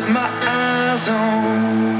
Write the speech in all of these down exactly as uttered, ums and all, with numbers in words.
put my eyes on.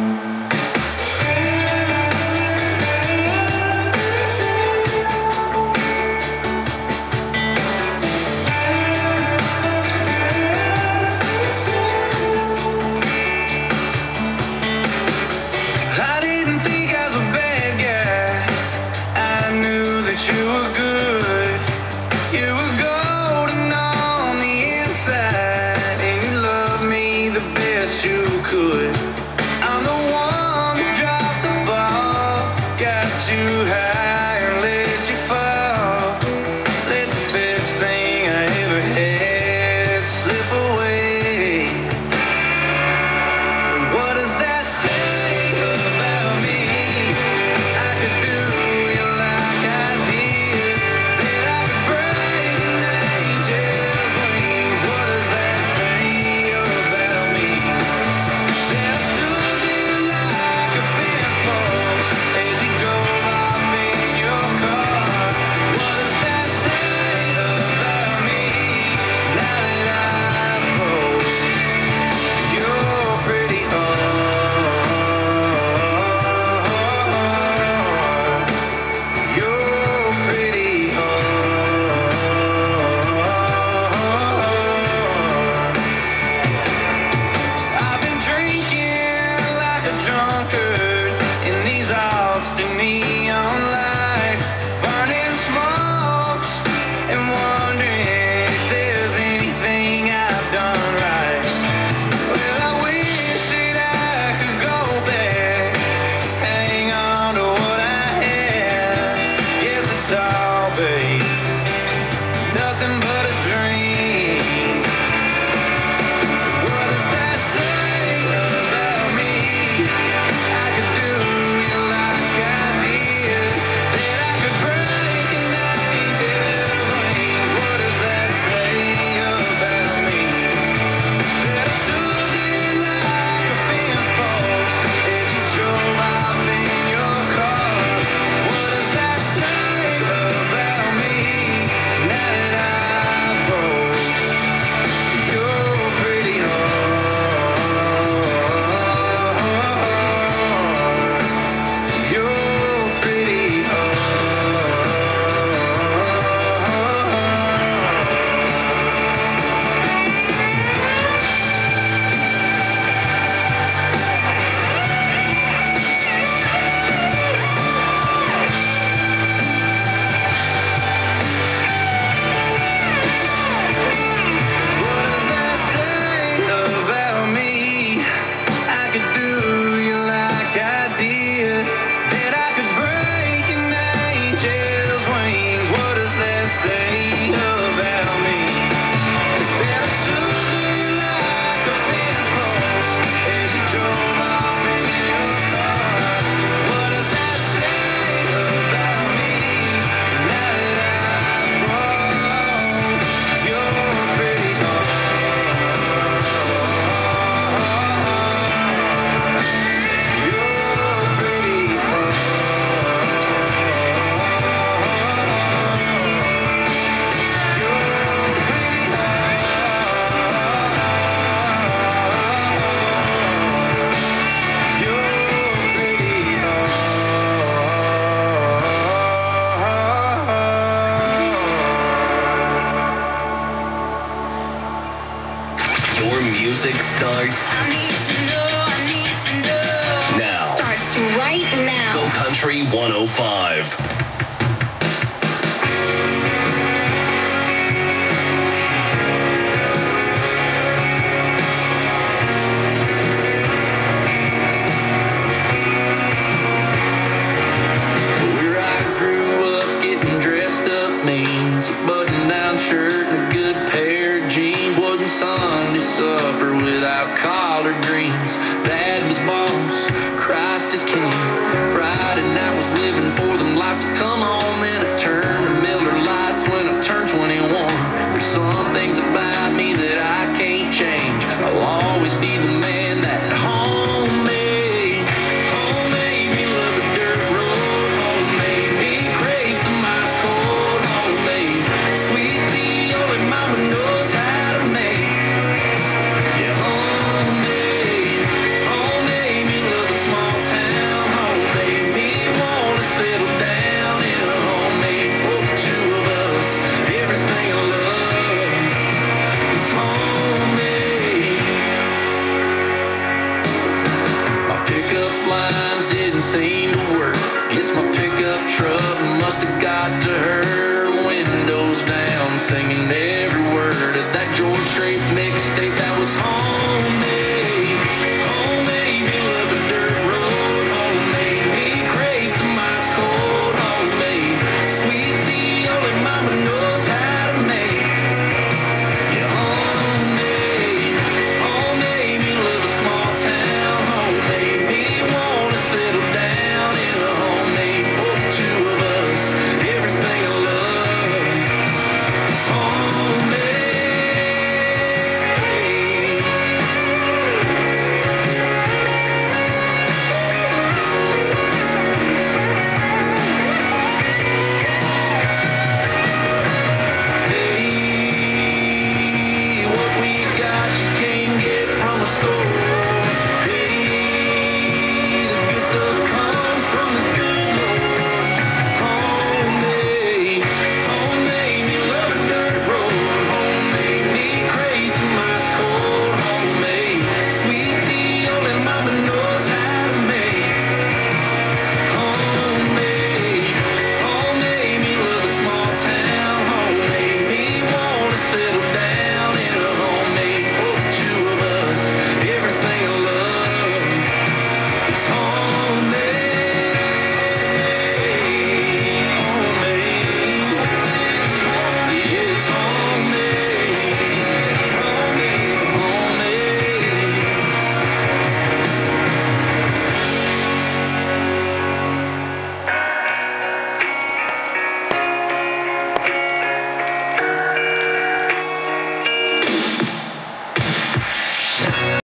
music starts. I need to know, I need to know. Now. Starts right now. Go Country one oh five. Shirt and a good pair of jeans. Wasn't Sunday supper without collard greens. Dad was boss, Christ is king. Friday night was living for them lights to come on. Then I turned to Miller Lights when I turned twenty-one. There's some things about me that I can't change. I'll always be the man that homemade. Homemade me love a dirt road. Homemade me crave some ice cold. Homemade sweet tea only mama knows how to make. Yeah, homemade. Concentrate mixtape.